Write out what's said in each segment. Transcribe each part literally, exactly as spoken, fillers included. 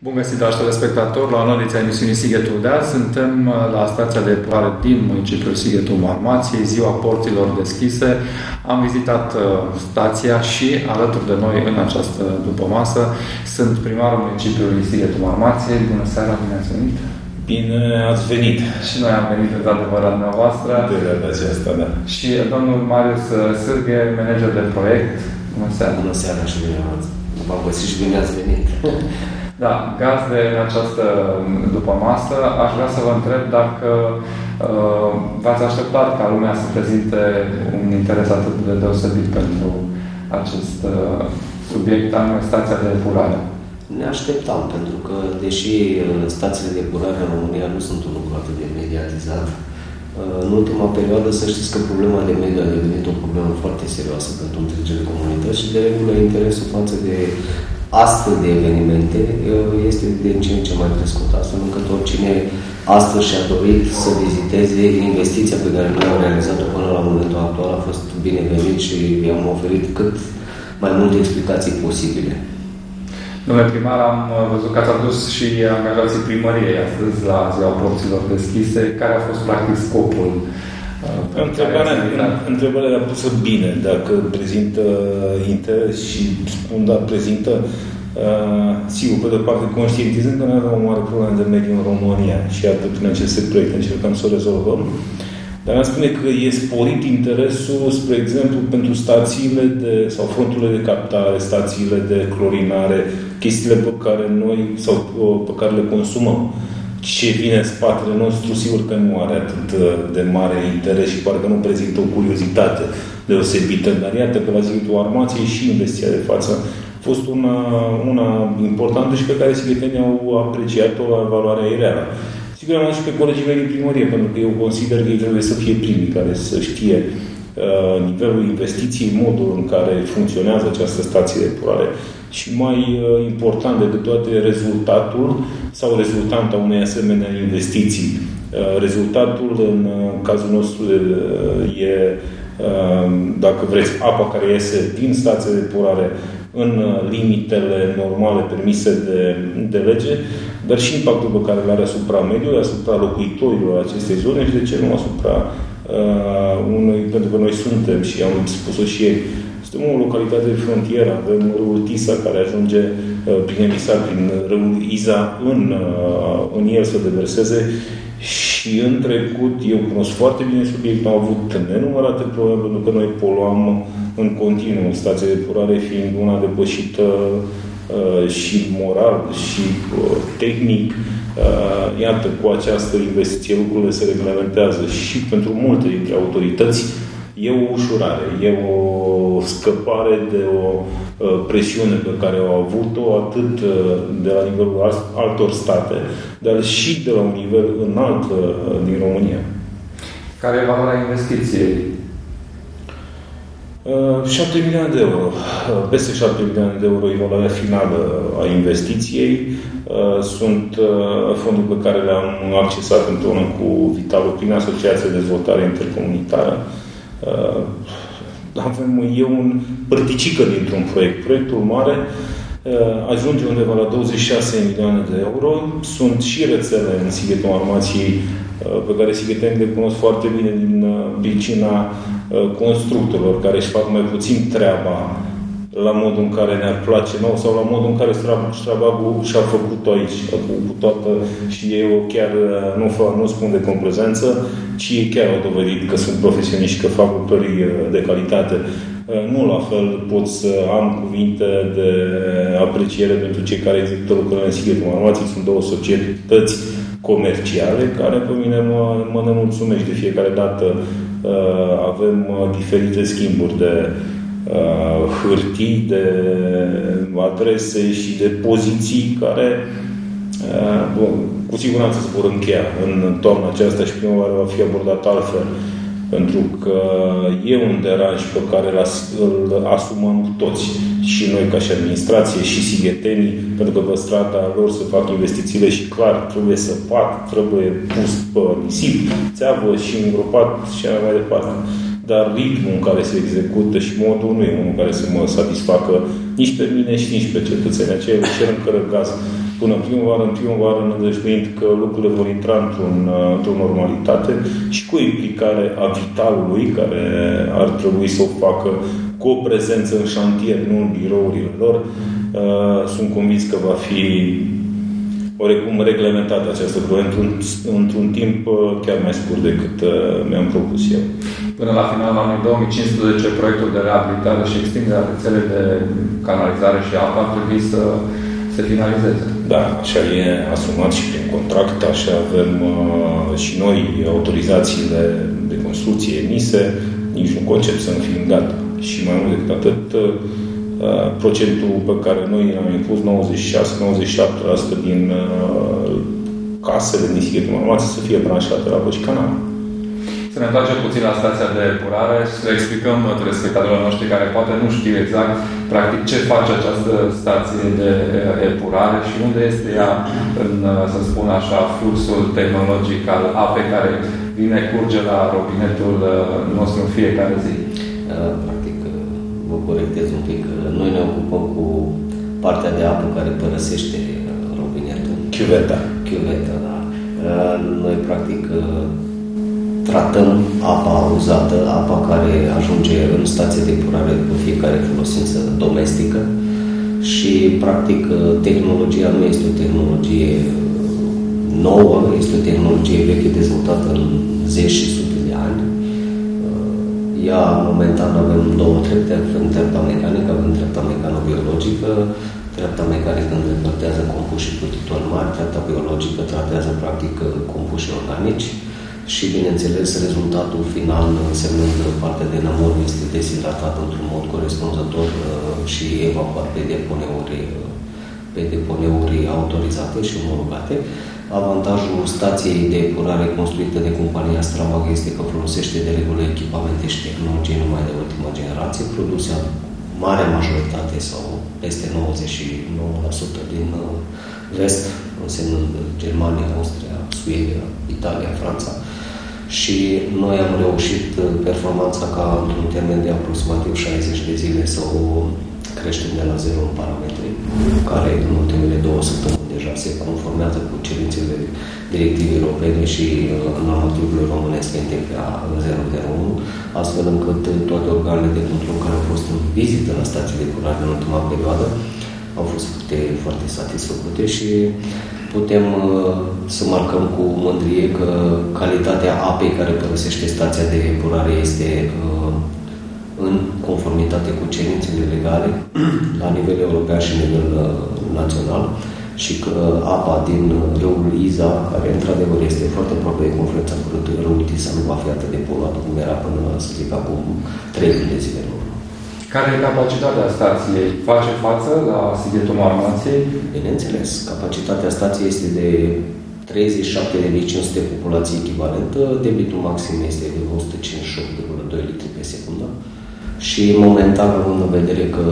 Bun găsit, dragi telespectatori, la o nouă ediție a emisiunii Sighetul de azi. Suntem la stația de epurare din municipiul Sighetul Marmației, ziua porților deschise. Am vizitat stația și alături de noi în această dupămasă sunt primarul municipiului Sighetul Marmației. Bună seara, bine ați venit! Bine ați venit! Și noi am venit într-adevăr la dumneavoastră. De relația asta, da. Și domnul Marius Sârghe, manager de proiect. Bună seara! Bună seara și bine ați v-am găsit și bine ați venit! Da, gazde în această dupămasă, aș vrea să vă întreb dacă uh, v-ați așteptat ca lumea să prezinte un interes atât de deosebit pentru acest uh, subiect, anume stația de epurare. Ne așteptam, pentru că, deși stațiile de epurare în România nu sunt un lucru atât de mediatizat, în ultima perioadă să știți că problema de mediu a devenit o problemă foarte serioasă pentru întregile comunități și, de regulă, interesul față de astfel de evenimente este din ce în ce mai crescut, astfel încât oricine astăzi și-a dorit să viziteze investiția pe care noi am realizat-o până la momentul actual a fost binevenit și i-am oferit cât mai multe explicații posibile. Domnule primar, am văzut că ați adus și angajații primăriei astăzi la ziua porților deschise. Care a fost practic scopul? Întrebarea, întrebarea era pusă bine, dacă prezintă interes și spun, da, prezintă, uh, sigur, pe de-o parte, conștientizând că noi avem o mare problemă de mediu în România și atât prin aceste proiecte încercăm să o rezolvăm, dar am spune că e sporit interesul, spre exemplu, pentru stațiile de, sau fronturile de captare, stațiile de clorinare, chestiile pe care noi, sau pe care le consumăm. Ce vine în spatele nostru, sigur că nu are atât de mare interes și parcă nu prezintă o curiozitate deosebită. Dar iată că la Sighetul Marmației și investiția de față a fost una, una importantă și pe care sighetenii au apreciat-o la valoarea ei reală. Sigur, am și pe colegii mei din primărie, pentru că eu consider că ei trebuie să fie primii care să știe uh, nivelul investiției, modul în care funcționează această stație de epurare și mai uh, important decât toate, rezultatul sau rezultanta unei asemenea investiții. Uh, rezultatul, în uh, cazul nostru, uh, e, uh, dacă vreți, apa care iese din stația de epurare în uh, limitele normale permise de, de lege, dar și impactul pe care îl are asupra mediului, asupra locuitorilor acestei zone și, de ce nu, asupra uh, unui, pentru că noi suntem, și am spus-o și ei, suntem o localitate de frontieră, avem râul Tisa care ajunge uh, prin emisar, prin râul Iza, în, uh, în el să deverseze și în trecut, eu cunosc foarte bine subiectul, am avut nenumărate probleme pentru că noi poluam în continuu, stația de epurare fiind una depășită uh, și moral și uh, tehnic. Uh, iată, cu această investiție lucrurile se reglementează și pentru multe dintre autorități e o ușurare, e o scăpare de o uh, presiune pe care au avut-o atât uh, de la nivelul altor state, dar și de la un nivel înalt uh, din România. Care e valoarea investiției? șapte milioane de euro. Peste șapte milioane de euro e valoarea finală a investiției. Sunt fonduri pe care le-am accesat împreună cu Vitalul prin Asociația de Dezvoltare Intercomunitară. Avem eu un părticică dintr-un proiect. Proiectul mare ajunge undeva la douăzeci și șase milioane de euro. Sunt și rețele în Sighetul Marmației pe care sighetenii le cunosc foarte bine din pricina constructorilor care își fac mai puțin treaba la modul în care ne-ar place nou sau la modul în care Strabagul și-a făcut-o aici cu, cu toată, și ei chiar nu, nu spun de complezență, ci ei chiar au dovedit că sunt profesioniști și că fac lucruri de calitate. Nu la fel pot să am cuvinte de apreciere pentru cei care execută lucrurile în Sighetul Marmației. Sunt două societăți comerciale care pe mine mă, mă nemulțumește de fiecare dată. Uh, avem uh, diferite schimburi de uh, hârtii, de adrese și de poziții care uh, bun, cu siguranță se vor încheia în, în toamna aceasta și primăvara va fi abordat altfel. Pentru că e un deranj pe care îl, îl asumăm toți. Și noi ca și administrație și sighetenii, pentru că pe strada lor se fac investițiile și clar trebuie săpat, trebuie pus pe nisip, țeavă și îngropat și așa mai departe. Dar ritmul în care se execută și modul nu e unul care să mă satisfacă nici pe mine și nici pe cetățenii. Aceia îl cer în cără gaz până primăvară, în primăvară nădăjduind că lucrurile vor intra într-un, într-o normalitate și cu implicare a Vitalului, care ar trebui să o facă cu o prezență în șantier, nu în birourile lor. Sunt convins că va fi oarecum reglementată această problemă într-un, într-un timp chiar mai scurt decât mi-am propus eu. Până la finalul anului două mii cincisprezece, proiectul de reabilitare și extindere a rețelei de canalizare și apă ar trebui să se finalizeze. Da, așa e asumat și prin contract, așa avem uh, și noi autorizațiile de construcție emise, nici un concept să nu fim gata. Și mai mult decât atât, uh, procentul pe care noi am impus, nouăzeci și șase nouăzeci și șapte la sută din uh, casele din Sighetul Marmației să fie branșate la apă și canal. Să ne întoarcem puțin la stația de epurare și să explicăm telespectatorilor noștri care poate nu știu exact practic ce face această stație de epurare și unde este ea în, să spun așa, fluxul tehnologic al apei care vine, curge la robinetul nostru în fiecare zi. Practic, vă corectez un pic. Noi ne ocupăm cu partea de apă care părăsește robinetul. Chiuveta. Chiuveta, da. Noi, practic, tratăm apa uzată, apa care ajunge în stație de epurare după fiecare folosință domestică și, practic, tehnologia nu este o tehnologie nouă, este o tehnologie veche dezvoltată în zeci și sute de ani. Ea, momentan, avem două trepte, avem treapta mecanică, avem treapta mecanobiologică. Treapta mecanică îndepărtează compușii plutitori mari, treapta biologică tratează, practic, compușii organici. Și, bineînțeles, rezultatul final, însemnând partea de nămol, este deshidratat într-un mod corespunzător și evacuat pe deponeuri, pe deponeuri autorizate și omologate. Avantajul stației de epurare construită de compania Strabag este că folosește de regulă echipamente și tehnologii numai de ultima generație, produse în mare majoritate sau peste nouăzeci și nouă la sută din vest, însemnând Germania, Austria, Suedia, Italia, Franța. Și noi am reușit performanța ca într-un termen de aproximativ șaizeci de zile să o creștem de la zero în parametri, care în ultimele două săptămâni deja se conformează cu cerințele directivei europene și normativului românesc N T P A zero zero unu, astfel încât toate organele de control care au fost în vizită la stații de epurare în ultima perioadă au fost foarte, foarte satisfăcute și putem uh, să marcăm cu mândrie că calitatea apei care părăsește stația de epurare este uh, în conformitate cu cerințele legale la nivel european și nivel uh, național și că apa din râul Iza, care într-adevăr este foarte aproape de confluența cu râul Tisa, nu va fi atât de poluată cum era până, să zic, acum trei luni de zile. Care e capacitatea stației? Face față la Sighetul Marmației? Bineînțeles, capacitatea stației este de treizeci și șapte de mii cinci sute populații echivalentă, debitul maxim este de o sută cincizeci și opt virgulă doi litri pe secundă și momentan, având în vedere că,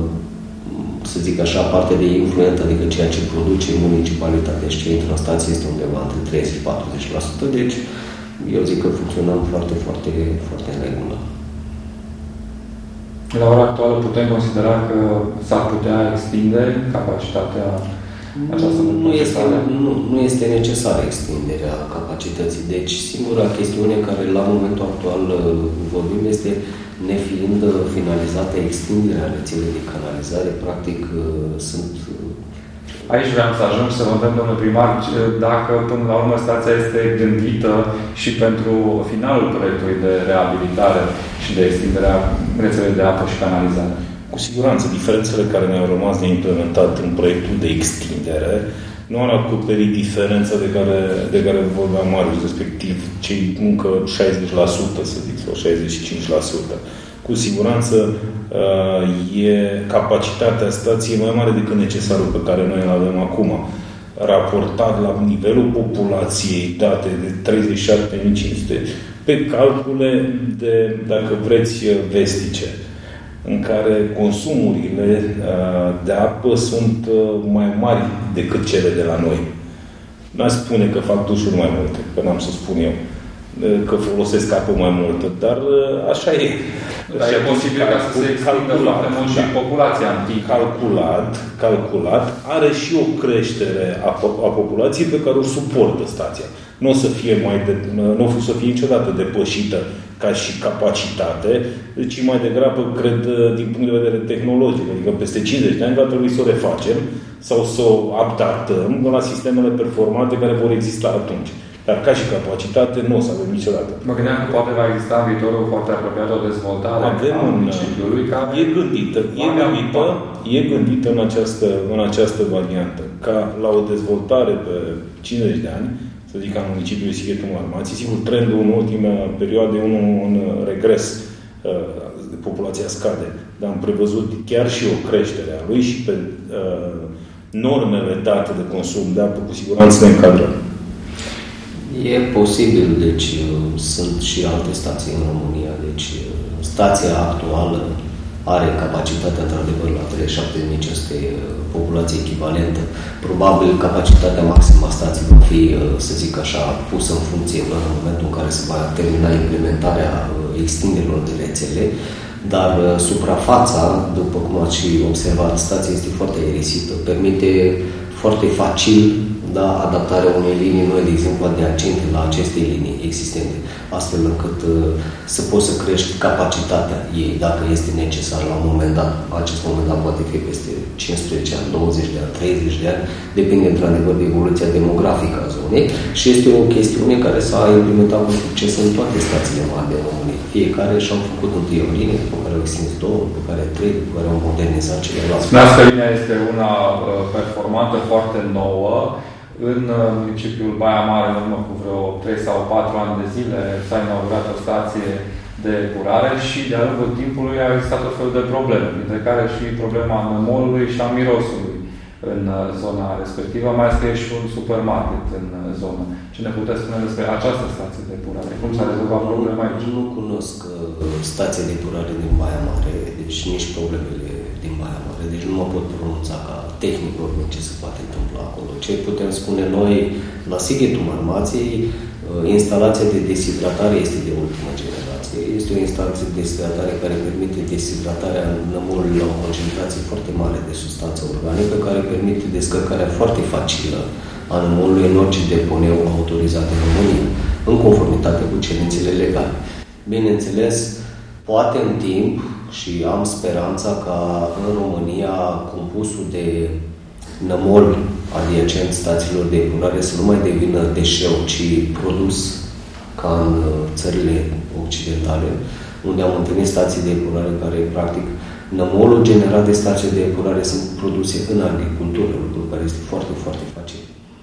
să zic așa, parte de influentă, adică ceea ce produce municipalitatea și ce intră în stație este undeva între treizeci și patruzeci la sută, deci eu zic că funcționăm foarte, foarte, foarte în regulă. La ora actuală putem considera că s-ar putea extinde capacitatea aceasta? Nu este, nu, nu este necesară extinderea capacității. Deci singura chestiune care la momentul actual vorbim este, nefiind finalizată extinderea rețelei de canalizare, practic sunt... Aici vreau să ajung să vă întreb, domnule primar, dacă până la urmă stația este gândită și pentru finalul proiectului de reabilitare și de extindere a rețelei de apă și canalizare. Cu siguranță, diferențele care ne-au rămas de implementat în proiectul de extindere nu ar acoperi diferența de care, de care vorbea Marius, respectiv cei încă șaizeci la sută, să zic, sau șaizeci și cinci la sută. Cu siguranță e capacitatea stației mai mare decât necesarul pe care noi îl avem acum. Raportat la nivelul populației date de treizeci și șapte de mii cinci sute, pe calcule de, dacă vreți, vestice, în care consumurile de apă sunt mai mari decât cele de la noi. N-aș spune că fac dușuri mai multe, că n-am să spun eu, că folosesc apă mai multă, dar așa e. Dar e posibil ca să se extindă foarte mult și populația în timp. Calculat, calculat, are și o creștere a, a populației pe care o suportă stația. Nu o să fie, mai de, nu o să fie niciodată depășită ca și capacitate, ci mai degrabă, cred, din punct de vedere tehnologic. Adică peste cincizeci de ani va trebui să o refacem sau să o adaptăm la sistemele performante care vor exista atunci. Dar ca și capacitate nu o să avem niciodată. Mă gândeam că poate va exista în viitorul foarte apropiat o dezvoltare avem a municipiului. Care... E gândită, e gândită, e gândită în această, în această variantă. Ca la o dezvoltare pe cincizeci de ani, să zic, a municipiului Sighetul Marmației, sigur, trendul în ultima perioadă e unul în regres. Populația scade. Dar am prevăzut chiar și o creștere a lui și pe uh, normele date de consum de apă, cu siguranță ne încadrăm. E posibil, deci sunt și alte stații în România, deci stația actuală are capacitatea, într-adevăr, la treizeci și șapte de mii cinci sute populație echivalentă. Probabil capacitatea maximă a stației va fi, să zic așa, pusă în funcție în momentul în care se va termina implementarea extinderilor de rețele, dar suprafața, după cum ați și observat, stația este foarte aerisită, permite foarte facil da, adaptarea unei linii noi, de exemplu, adiacente la aceste linii existente, astfel încât uh, să poți să crești capacitatea ei, dacă este necesar la un moment dat. Acest moment dat poate fi peste cincisprezece ani, douăzeci de ani, treizeci de ani, depinde într-adevăr de evoluția demografică a zonei și este o chestiune care s-a implementat cu succes în toate stațiile mari de România. Fiecare și-au făcut întâi o linie, după care au extins două, după care trei, după care au modernizat celelalte. Spuneați că linia este una performantă, foarte nouă. În municipiul Baia Mare, în urmă cu vreo trei sau patru ani de zile, s-a inaugurat o stație de epurare și de-a lungul timpului a existat o fel de probleme, dintre care și problema nămolului și a mirosului în zona respectivă, mai ales că e și un supermarket în zonă. Ce ne puteți spune despre această stație de epurare? Cum s-a rezolvat problema aici? Nu cunosc stația de epurare din Baia Mare, deci nici problemele din Baia Mare. Deci nu mă pot pronunța ca tehnic vorbind ce se poate întâmpla acolo. Ce putem spune noi la Sighetul Marmației, instalația de deshidratare este de ultimă generație. Este o instalație de deshidratare care permite deshidratarea nămolului la o concentrație foarte mare de substanță organică, care permite descărcarea foarte facilă a nămolului în orice deponeu autorizat în România, în conformitate cu cerințele legale. Bineînțeles, poate în timp, și am speranța ca în România compusul de nămol adiacent stațiilor de epurare să nu mai devină deșeu, ci produs ca în țările occidentale, unde am întâlnit stații de epurare care, practic, nămolul generat de stații de epurare sunt produse în agricultură, lucru care este foarte, foarte facil.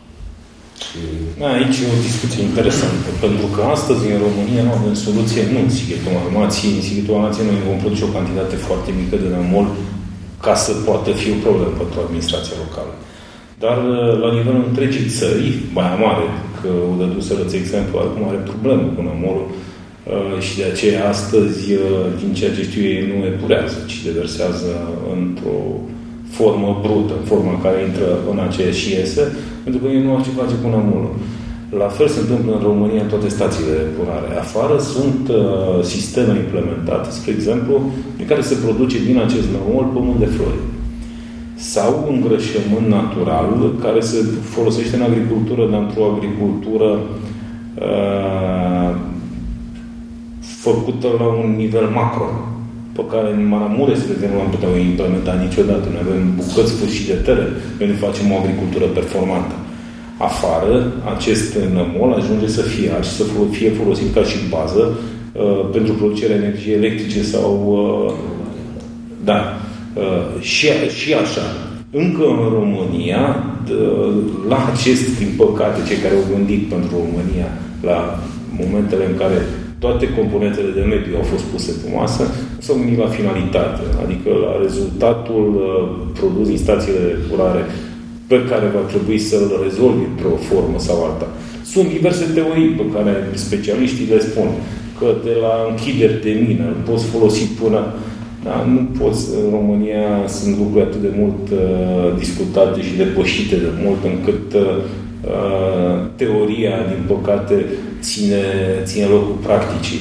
Aici e o discuție interesantă, pentru că astăzi în România nu avem soluție, nu în Sighetul Marmației. În Sighetul Marmației noi vom produce o cantitate foarte mică de nămol ca să poată fi o problemă pentru administrația locală. Dar la nivelul întregii țări, Baia Mare, că o dăduseră exemplu, acum are probleme cu nămolul și de aceea astăzi, din ceea ce știu ei, nu epurează, ci deversează într-o formă brută, forma în care intră în aceea și iese, pentru că ei nu au ce face cu nămolul. La fel se întâmplă în România în toate stațiile de epurare. Afară sunt uh, sisteme implementate, spre exemplu, în care se produce din acest nămol pământ de flori. Sau îngrășământ natural, care se folosește în agricultură, dar într-o agricultură uh, făcută la un nivel macro, pe care în Maramureș, spre exemplu, nu am putea implementa niciodată. Noi avem bucăți fâșii de teren, unde facem o agricultură performantă. Afară, acest nămol ajunge să fie și să fie folosit ca și bază uh, pentru producerea energiei electrice sau... Uh, da. Uh, și, și așa. Încă în România, uh, la acest, din păcate, cei care au gândit pentru România, la momentele în care toate componentele de mediu au fost puse pe masă, s-au gândit la finalitate, adică la rezultatul uh, produs din stațiile de epurare pe care va trebui să-l rezolvi într-o formă sau alta. Sunt diverse teorii pe care specialiștii le spun, că de la închideri de mină poți folosi până... Da, nu poți, în România sunt lucruri atât de mult uh, discutate și depășite de mult, încât uh, teoria, din păcate, ține, ține locul practicii.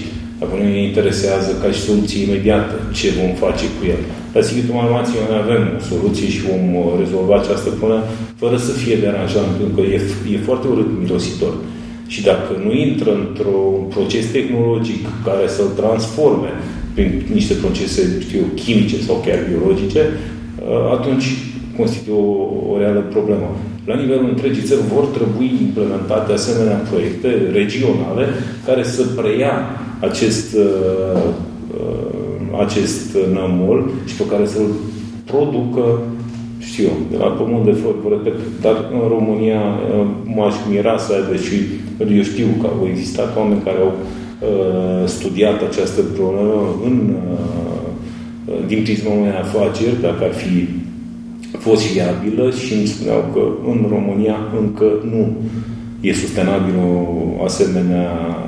Acum ne interesează ca și soluție imediată ce vom face cu el. La Sighetul Marmației noi avem o soluție și vom rezolva această problemă fără să fie deranjant, pentru că e, e foarte urât mirositor. Și dacă nu intră într-un proces tehnologic care să-l transforme prin niște procese, știu, chimice sau chiar biologice, atunci constituie o, o reală problemă. La nivelul întregii țări vor trebui implementate asemenea proiecte regionale care să preia acest, uh, acest nămol și pe care să-l producă, știu eu, de la pământ de flori, vă repet, dar în România m-aș mira să aibă și eu știu că au existat oameni care au uh, studiat această problemă în, uh, din prisma unei afaceri, dacă ar fi fost viabilă, și îmi spuneau că în România încă nu e sustenabil o asemenea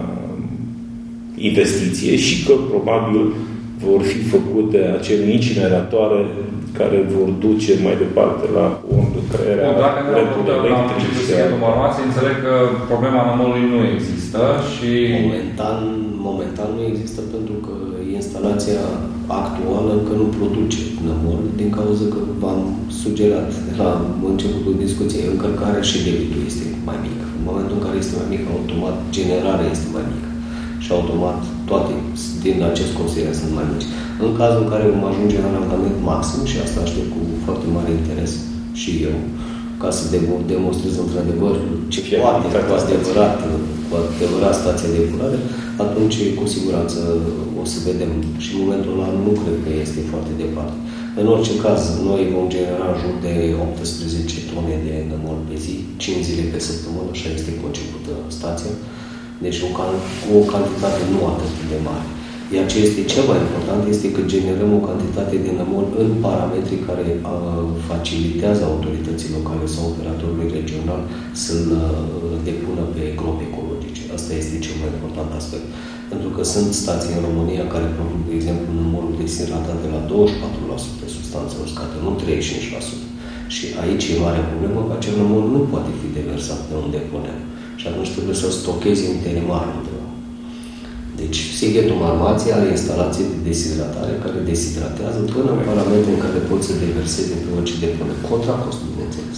investiție și că probabil vor fi făcute acele incineratoare care vor duce mai departe la crearea curentul electric. Dacă înțeleg că problema nămolului nu există și... Momentan, momentan nu există pentru că instalația actuală încă nu produce nămol, din cauza că v-am sugerat la începutul discuției, încărcarea și debitul este mai mic. În momentul în care este mai mic, automat generarea este mai mică. Și automat toate din acest considerent sunt mai mici. În cazul în care vom ajunge la un randament maxim, și asta aștept cu foarte mare interes și eu, ca să demonstrez într-adevăr ce poate cu adevărat, cu adevărat stația de epurare, atunci cu siguranță o să vedem. Și în momentul ăla nu cred că este foarte departe. În orice caz, noi vom genera în jur de optsprezece tone de nămol pe zi, cinci zile pe săptămână, așa este concepută stația. Deci o, o cantitate nu atât de mare. Iar ce este cel mai important este că generăm o cantitate de nămol în parametrii care uh, facilitează autorității locale sau operatorului regional să-l uh, depună pe gropi ecologice. Asta este cel mai important aspect. Pentru că sunt stații în România care produc, de exemplu, nămolul desidratat de la douăzeci și patru la sută substanță uscată, nu treizeci și cinci la sută. Și aici e mare problemă că acel nămol nu poate fi deversat pe un deponent. Și atunci trebuie să stochezi interimar undeva. Deci, Sighetul Marmației are instalații de deshidratare care deshidratează până în parametri în care poți să deversezi pe orice deponent. Contra costul, bineînțeles.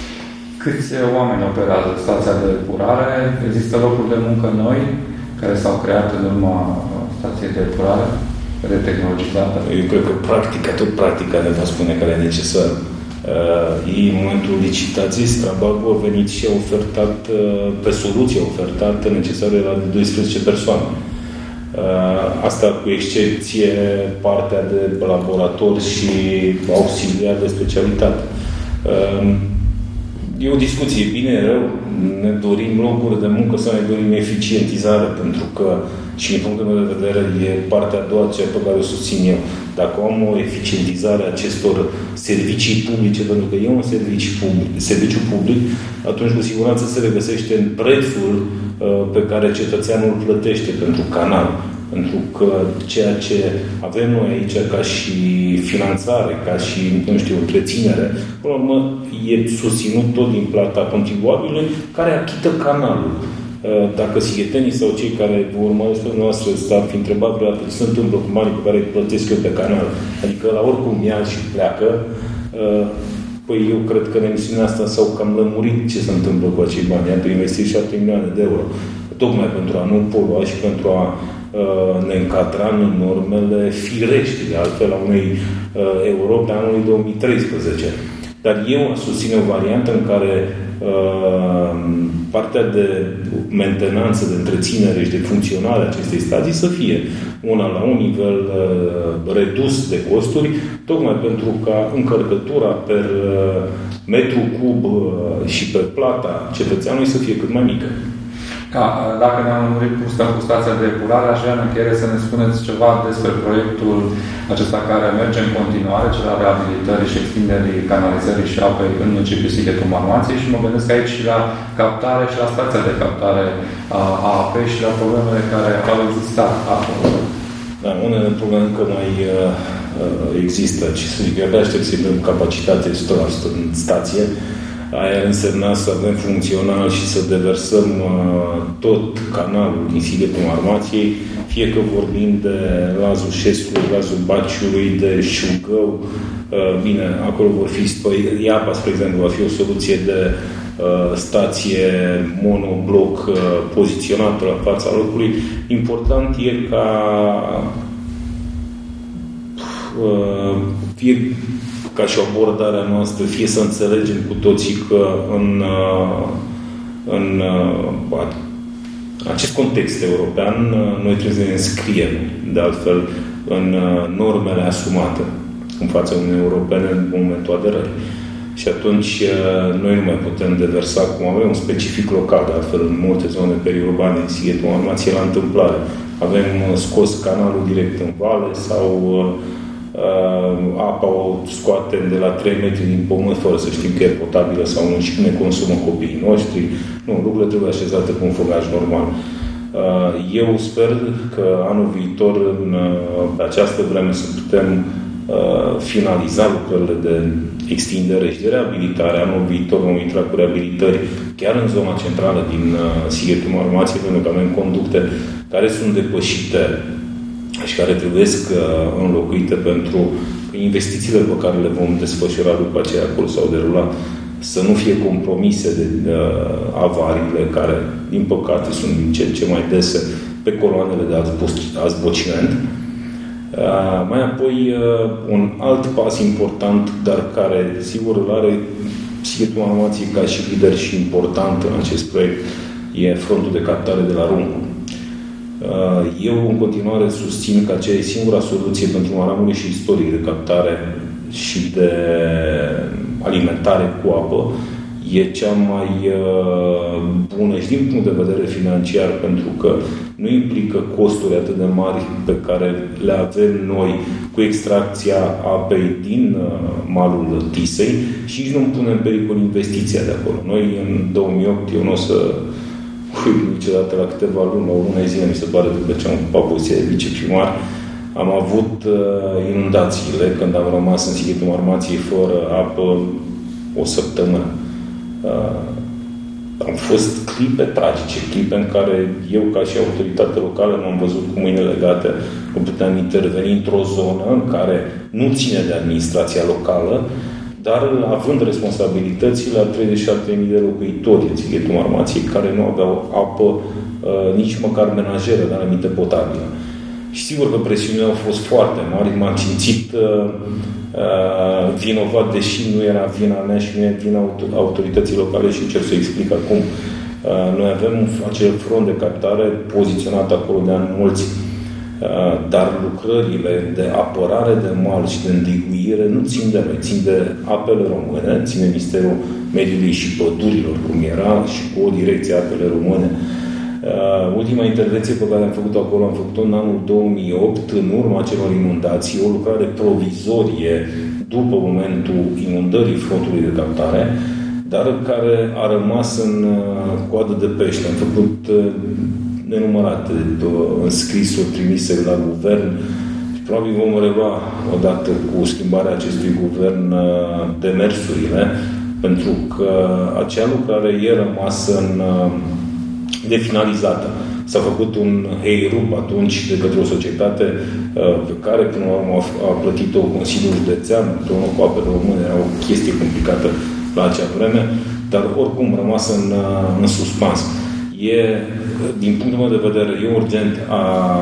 Câți oameni operează stația de epurare? Există locuri de muncă noi care s-au creat în urma stației de epurare retehnologizată? Eu cred că practica, tot practica ne va spune care e necesară. Uh, în momentul licitației, Strabag a venit și a ofertat, uh, pe soluție a ofertat necesară la doisprezece persoane. Uh, asta cu excepție partea de laborator și auxiliar de specialitate. Uh, e o discuție, bine, rău, ne dorim locuri de muncă sau ne dorim eficientizare, pentru că și din punctul meu de vedere e partea a doua, cea pe care o susțin eu. Dacă am o eficientizare a acestor servicii publice, pentru că e un serviciu public, serviciu public, atunci cu siguranță se regăsește în prețul uh, pe care cetățeanul plătește pentru canal. Pentru că ceea ce avem noi aici ca și finanțare, ca și, nu știu, întreținere, până la urmă e susținut tot din plata contribuabilului care achită canalul. Dacă sighetenii sau cei care vă urmăresc pe noastră s-ar fi întrebat vreodată ce se întâmplă cu banii pe care îi plătesc eu pe canal, adică la oricum ia și pleacă, păi eu cred că în emisiunea asta s-au cam lămurit ce se întâmplă cu acei bani. Am investit șapte milioane de euro, tocmai pentru a nu polua și pentru a ne încadra în normele firești, de altfel, a unei Europe a anului două mii treisprezece. Dar eu susțin o variantă în care uh, partea de mentenanță, de întreținere și de funcționare a acestei stații să fie una la un nivel uh, redus de costuri, tocmai pentru ca încărcătura per uh, metru cub uh, și pe plata cetățeanului să fie cât mai mică. Da, dacă ne-am lămurit cu stația de epurare, aș vrea în încheiere să ne spuneți ceva despre proiectul acesta care merge în continuare, cel al reabilitării și extinderii canalizării și apei în municipiul Sighetul Marmației și mă gândesc aici și la captare și la stația de captare a, a apei și la problemele care au existat acolo. Da, unele probleme încă mai uh, există și să zic, eu abia aștept să-i dăm capacitate o sută la sută în stație. Aia însemna să avem funcțional și să deversăm uh, tot canalul din Sighetul Marmației, fie că vorbim de Lazul Șesului, Lazul Baciului, de Șugău. Uh, bine, acolo vor fi spăi. Iapa, spre exemplu, va fi o soluție de uh, stație monobloc uh, poziționată la fața locului. Important e ca uh, fie ca și abordarea noastră, fie să înțelegem cu toții că în, în acest context european noi trebuie să ne înscriem, de altfel, în normele asumate în fața Uniunii Europene în momentul aderării. Și atunci noi nu mai putem deversa, cum avem un specific local, de altfel, în multe zone periurbane din Sighetul Marmației, la întâmplare. Avem scos canalul direct în vale sau Uh, apa o scoatem de la trei metri din pământ fără să știm că e potabilă sau nu și ne consumă copiii noștri. Nu, lucrurile trebuie așezate cu un făgaș normal. Uh, eu sper că anul viitor, în uh, pe această vreme, să putem uh, finaliza lucrările de extindere și de reabilitare. Anul viitor vom intra cu reabilitări chiar în zona centrală din uh, Sighetul Marmației, pentru că avem conducte care sunt depășite și care trebuie înlocuite pentru investițiile pe care le vom desfășura după aceea acolo sau derulat, să nu fie compromise de, de avariile care, din păcate, sunt din ce în ce mai dese pe coloanele de azbociment. Uh, mai apoi, uh, un alt pas important, dar care, sigur, îl are Sighetul Marmației ca și lider și important în acest proiect, e frontul de captare de la Runcu. Eu, în continuare, susțin că aceea e singura soluție pentru Maramureș și istoric de captare și de alimentare cu apă. E cea mai bună și din punct de vedere financiar, pentru că nu implică costuri atât de mari pe care le avem noi cu extracția apei din malul Tisei și nici nu pune în pericol investiția de acolo. Noi, în două mii opt, eu nu o să uit niciodată, la câteva luni, la o lună zile, mi se pare, după ce am ocupat poziția de viceprimar, am avut uh, inundațiile, când am rămas în Sighetul Marmației fără apă o săptămână. Uh, am fost clipe tragice, clipe în care eu, ca și autoritate locală, m-am văzut cu mâinile legate, nu puteam interveni într-o zonă în care nu ține de administrația locală, dar având responsabilitățile la treizeci și șapte mii de locuitori în Sighetul Marmației, care nu aveau apă uh, nici măcar menajeră, dar aminte potabilă. Și sigur că presiunile au fost foarte mari, m-am simțit uh, uh, vinovat, deși nu era vina mea și nu e vina autorității locale și încerc să explic acum. Uh, noi avem acel front de captare poziționat acolo de ani mulți, dar lucrările de apărare de mal și de îndiguire nu țin de noi, țin de apele române, ține Ministerul Mediului și Pădurilor, cum era, și cu o direcție apele române. Ultima intervenție pe care am făcut-o acolo, am făcut-o în anul două mii opt, în urma celor inundații, o lucrare provizorie după momentul inundării frontului de captare, dar care a rămas în coadă de pește. Am făcut nenumărate înscrisuri trimise la guvern și probabil vom relua odată cu schimbarea acestui guvern demersurile, pentru că acea lucrare e rămasă în, definalizată. S-a făcut un heirup atunci de către o societate pe care până la urmă a plătit-o Consiliul Județean, împreună cu apele române, era o chestie complicată la acea vreme, dar oricum rămasă în, în suspans. E, din punctul meu de vedere, e urgent a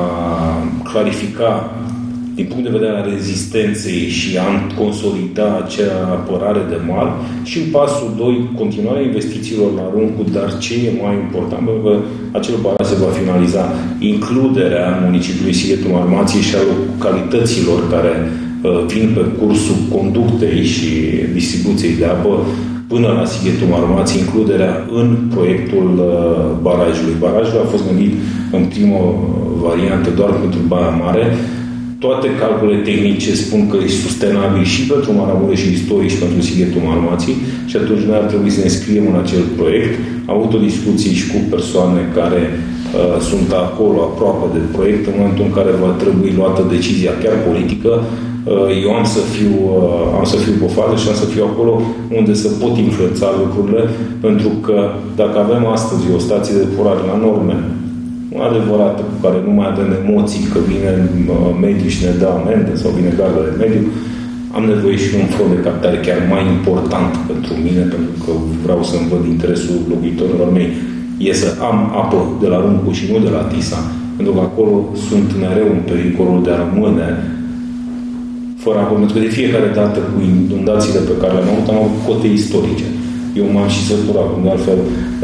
clarifica din punct de vedere al rezistenței și a consolida acea apărare de mal și în pasul doi, continuarea investițiilor la Runcu, dar ce e mai important, pentru că acel baraj se va finaliza, includerea municipiului Sighetul Marmației și a localităților care uh, vin pe cursul conductei și distribuției de apă până la Sighetul Marmației, includerea în proiectul uh, barajului. Barajul a fost gândit în prima variantă doar pentru Baia Mare. Toate calculele tehnice spun că e sustenabil și pentru Maramureș și istoric și pentru Sighetul Marmației și atunci noi ar trebui să ne scriem în acel proiect. Am avut o discuție și cu persoane care uh, sunt acolo, aproape de proiect, în momentul în care va trebui luată decizia chiar politică, Eu am să fiu, am să fiu pe față și am să fiu acolo unde să pot influența lucrurile, pentru că dacă avem astăzi o stație de depurare la norme adevărată, cu care nu mai avem emoții că vine mediu și ne dă amendă sau vine garda de mediu, am nevoie și un front de captare chiar mai important pentru mine, pentru că vreau să-mi văd interesul locuitorilor mei. E să am apă de la Runcu și nu de la Tisa, pentru că acolo sunt mereu în pericolul de a rămâne fără apă, pentru că de fiecare dată cu inundațiile pe care le-am avut, am avut cote istorice. Eu m-am și săturat, de altfel,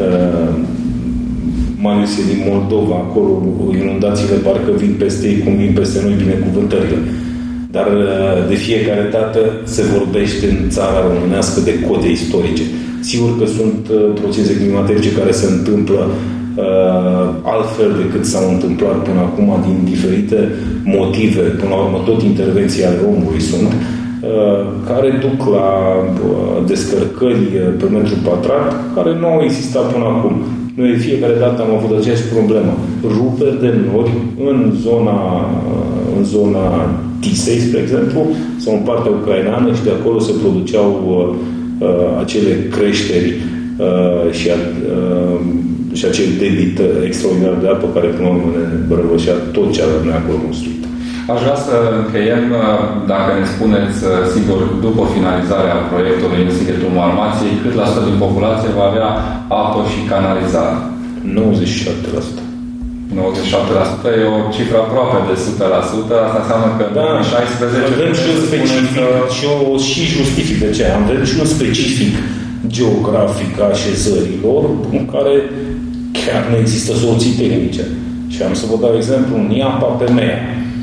Marius e din Moldova, acolo inundațiile parcă vin peste ei, cum vin peste noi binecuvântările. Dar de fiecare dată se vorbește în țara românească de cote istorice. Sigur că sunt procese climaterice care se întâmplă uh, altfel decât s-au întâmplat până acum din diferite motive, până la urmă tot intervenții ale omului sunt, uh, care duc la uh, descărcări pe metru pătrat, care nu au existat până acum. Noi de fiecare dată am avut aceeași problemă. Ruperi de nori în zona, în zona Tisei, spre exemplu, sau în partea ucraineană și de acolo se produceau uh, acele creșteri uh, și, a, uh, și acel debit extraordinar de apă care până la urmă ne bărăvășea tot ce avem noi acolo construit. Aș vrea să încheiem, dacă ne spuneți, sigur, după finalizarea proiectului în Sighetul Marmației, cât la sută din populație va avea apă și canalizare? nouăzeci și șapte la sută. nouăzeci și șapte la sută e o cifră aproape de o sută la sută. Asta înseamnă că în da, două mii șaisprezece... Avem și un specific că... și, o, și justific de ce. Avem și un specific geografic a așezărilor în care chiar nu există soluții tehnice. Și am să vă dau exemplu în Iapa pe Mea.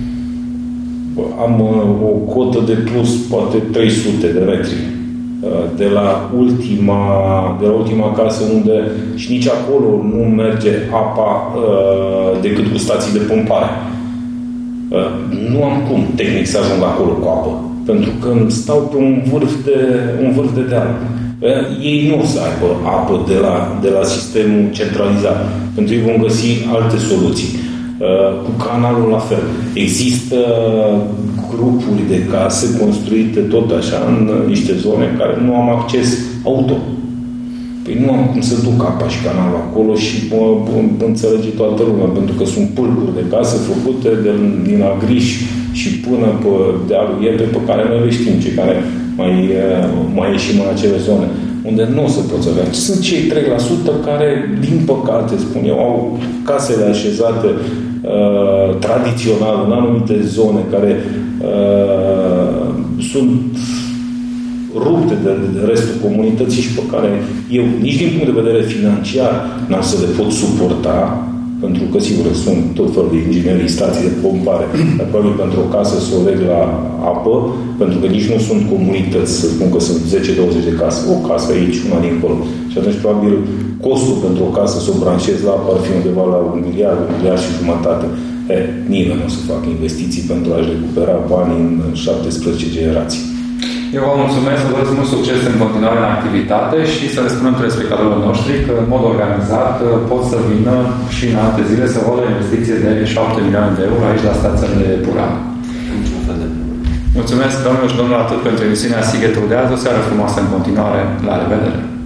Am o cotă de plus, poate trei sute de metri de la ultima, de la ultima casă unde și nici acolo nu merge apa decât cu stații de pompare. Nu am cum tehnic să ajung acolo cu apă, pentru că stau pe un vârf de, un vârf de deal. Ei nu o să aibă apă de la, de la sistemul centralizat, pentru că ei vom găsi alte soluții. Cu canalul la fel. Există grupuri de case construite tot așa în niște zone în care nu am acces auto. Păi nu am cum să duc apa și canalul acolo și mă, mă înțelege toată lumea, pentru că sunt pâlcuri de case făcute de, din Agriș și până pe dealul Iepe, pe care noi le știm, cei care mai, mai ieșim în acele zone, unde nu o să poți avea. Sunt cei trei la sută care, din păcate, spun eu, au casele așezate uh, tradițional în anumite zone care uh, sunt rupte de, de restul comunității și pe care eu, nici din punct de vedere financiar, n-am să le pot suporta, pentru că, sigur, sunt tot felul de inginerii, stații de pompare, dar probabil pentru o casă să o leg la apă, pentru că nici nu sunt comunități, să spun că sunt zece douăzeci de case, o casă aici, una dincolo. Și atunci, probabil, costul pentru o casă să o branșez la apă ar fi undeva la un miliard, un miliard și jumătate. E, nimeni nu o să facă investiții pentru a-și recupera banii în șaptesprezece generații. Eu vă mulțumesc, vă doresc mult succes în continuare în activitate și să le spunem telespectatorilor noștri că, în mod organizat, pot să vină și în alte zile să vadă o investiție de șapte milioane de euro aici la stația de depurare. Mulțumesc, domnilor și domnilor, atât pentru emisiunea Sighetul de azi. O seară frumoasă în continuare. La revedere!